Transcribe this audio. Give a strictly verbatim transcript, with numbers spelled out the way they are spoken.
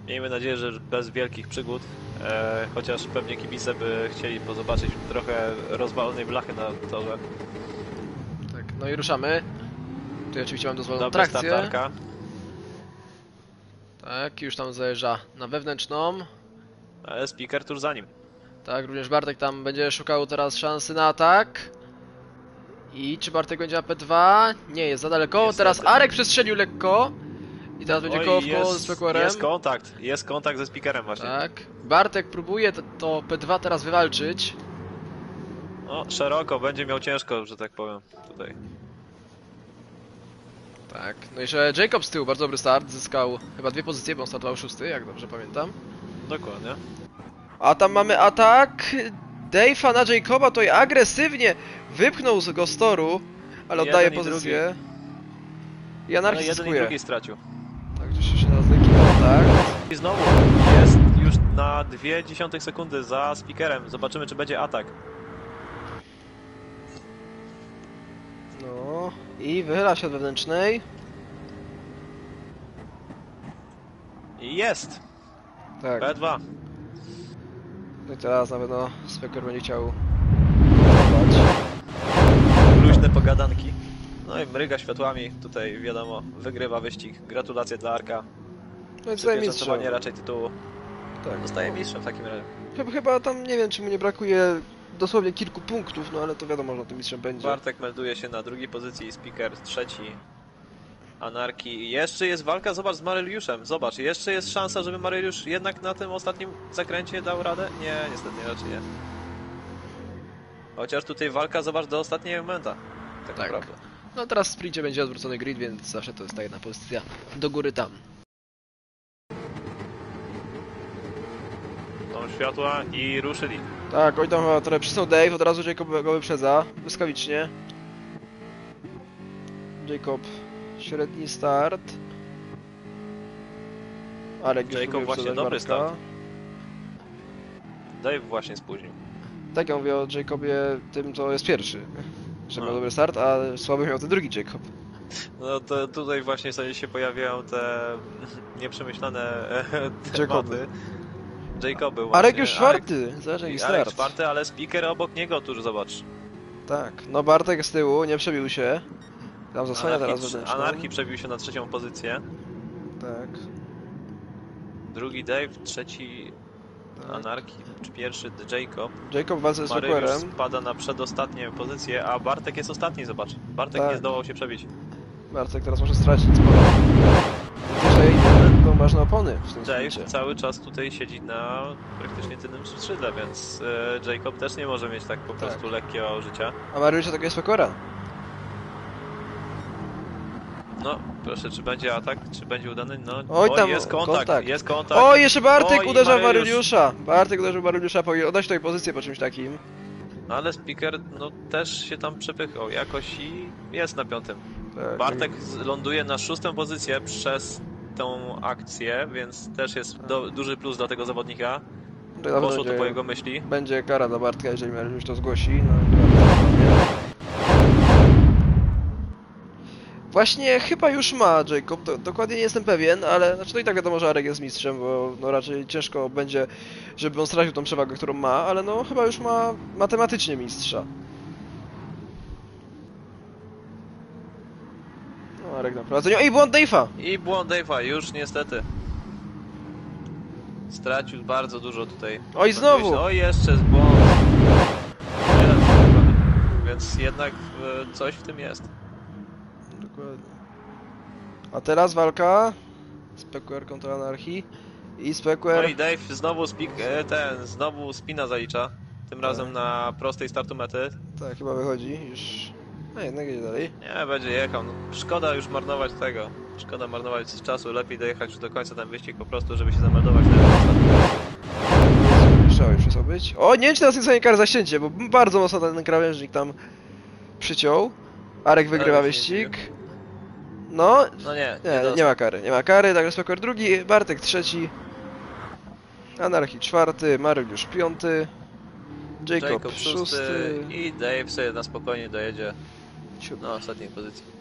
Miejmy nadzieję, że bez wielkich przygód, e, chociaż pewnie kibice by chcieli pozobaczyć trochę rozwalonej blachy na torze. Tak, no i ruszamy. Tu oczywiście mam dozwoloną Dobra trakcję. startarka. Tak, już tam zajeżdża na wewnętrzną. Ale speaker tuż za nim. Tak, również Bartek tam będzie szukał teraz szansy na atak. I czy Bartek będzie na P dwa? Nie, jest za daleko. Niestety. Teraz Arek przestrzelił lekko. I teraz będzie Oj, koło w koło jest, z Spequerem. jest kontakt, jest kontakt ze speakerem właśnie. Tak. Bartek próbuje to, to P dwa teraz wywalczyć. No, szeroko, będzie miał ciężko, że tak powiem, tutaj. Tak, no i jeszcze Jacob z tyłu, bardzo dobry start, zyskał chyba dwie pozycje, bo on startował szósty, jak dobrze pamiętam. Dokładnie. A tam mamy atak Dave'a na Jacoba, to i agresywnie wypchnął z go z toru, ale Jeden oddaje i pozycję. I Ale anarchii jeden i zyskuje. drugi stracił. Tak, gdzieś się teraz wykiwał, tak. I znowu jest już na dwie dziesiąte sekundy za speakerem. Zobaczymy, czy będzie atak. No i wychyla się od wewnętrznej. I jest! Tak, P dwa. no i teraz na pewno Specker będzie chciał kontrolować. Luźne pogadanki. No i mryga światłami. Tutaj wiadomo, wygrywa wyścig. Gratulacje dla Arka. No i zostaje mistrzem. Przepierzacowanie raczej tytułu. Tak. Zostaje mistrzem w takim razie. Chyba, chyba tam nie wiem, czy mu nie brakuje dosłownie kilku punktów, no ale to wiadomo, że tym mistrzem będzie. Bartek melduje się na drugiej pozycji, speaker trzeci. Anarki. Jeszcze jest walka, zobacz, z Maryliuszem. Zobacz, jeszcze jest szansa, żeby Maryliusz jednak na tym ostatnim zakręcie dał radę? Nie, niestety raczej nie. Chociaż tutaj walka, zobacz, do ostatniego momenta. Tak, Tak. naprawdę. No teraz w sprincie będzie odwrócony grid, więc zawsze to jest ta jedna pozycja do góry tam. Są światła i ruszyli. Tak, oj tam chyba trochę przysnął Dave, od razu Jacob go wyprzedza, błyskawicznie. Jacob, średni start. Arek już Jacob próbuje właśnie wyprzedzać dobry Bartka. start. Dave właśnie spóźnił. Tak, ja mówię o Jacobie tym, co jest pierwszy. Że No. miał dobry start, a słaby miał ten drugi Jacob. No to tutaj właśnie sobie się pojawiają te nieprzemyślane Jacoby. tematy. Jacoby właśnie. Arek już czwarty, zobacz jaki Arek, start. Arek czwarty, ale speaker obok niego, tuż zobacz. Tak, no Bartek z tyłu, nie przebił się. Tam zasłania teraz Anarchii, wewnętrzną. Anarchii przebił się na trzecią pozycję. Tak. Drugi Dave, trzeci Tak. Anarchii, czy pierwszy Jacob. Jacob walczy z Maryliusz Spequerem. spada na przedostatnie pozycję, a Bartek jest ostatni, zobacz. Bartek Tak. nie zdołał się przebić. Bartek teraz może stracić sporo. Dzisiaj będą ważne opony w tym Dave sprincie. cały czas tutaj siedzi na praktycznie tylnym skrzydle, więc e, Jacob też nie może mieć tak po prostu Tak. lekkiego życia. A Mariusz to jest Spequera. No, proszę, czy będzie atak, czy będzie udany? No, Oj, tam jest kontakt, kontakt. jest kontakt. O, jeszcze Bartek Oj, uderza w Maryliusz. Maryliusza. Bartek uderzył w Maryliusza, powinien oddać tutaj pozycję po czymś takim. No ale speaker, no też się tam przepychał jakoś i jest na piątym. Tak. Bartek z- ląduje na szóstą pozycję przez tą akcję, więc też jest do, duży plus dla tego zawodnika. To na pewno Poszło to będzie, po jego myśli. będzie kara dla Bartka, jeżeli Maryliusz to zgłosi. No, i Bartek. Właśnie chyba już ma Jacob, to, dokładnie nie jestem pewien, ale znaczy to i tak wiadomo, że Arek jest mistrzem, bo no raczej ciężko będzie, żeby on stracił tą przewagę, którą ma, ale no chyba już ma matematycznie mistrza. No Arek na prowadzeniu. Ej, błąd Dave'a! I błąd Dave'a, już niestety. Stracił bardzo dużo tutaj. Oj, znowu! Oj, jeszcze jest błąd. Jeden Więc jednak e, coś w tym jest. Dokładnie. A teraz walka. Spequer kontra Anarchii. I No Spequer. i Dave znowu spik, e, ten, znowu spina zalicza. Tym razem na prostej startu mety. Tak, chyba wychodzi już. A jednak jedzie dalej. Nie, będzie jechał. No, szkoda już marnować tego. Szkoda marnować czasu. Lepiej dojechać już do końca ten wyścig po prostu, żeby się zameldować. Trzeba już musiał być. O, nie wiem czy teraz jest kar za ścięcie, bo bardzo mocno ten krawężnik tam przyciął. Arek wygrywa Ale wyścig. No, No nie, nie, dostał. nie ma kary, nie ma kary, także Spequer drugi, Bartek trzeci. Anarchii czwarty, Maryliusz piąty. Jacob, Jacob szósty. szósty i Dave sobie na spokojnie dojedzie siódmy. na ostatniej pozycji.